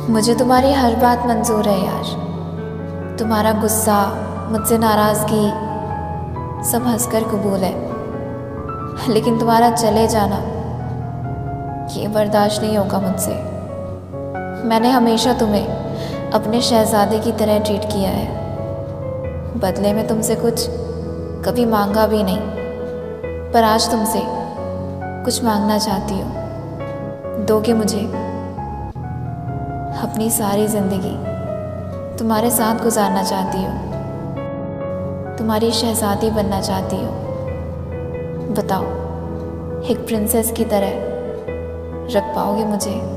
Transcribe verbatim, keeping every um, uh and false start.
मुझे तुम्हारी हर बात मंजूर है यार। तुम्हारा गुस्सा, मुझसे नाराज़गी सब हंसकर कबूल है, लेकिन तुम्हारा चले जाना ये बर्दाश्त नहीं होगा मुझसे। मैंने हमेशा तुम्हें अपने शहज़ादे की तरह ट्रीट किया है, बदले में तुमसे कुछ कभी मांगा भी नहीं, पर आज तुमसे कुछ मांगना चाहती हूँ। दोगे मुझे? अपनी सारी ज़िंदगी तुम्हारे साथ गुजारना चाहती हूँ, तुम्हारी शहज़ादी बनना चाहती हूँ। बताओ, एक प्रिंसेस की तरह रख पाओगे मुझे?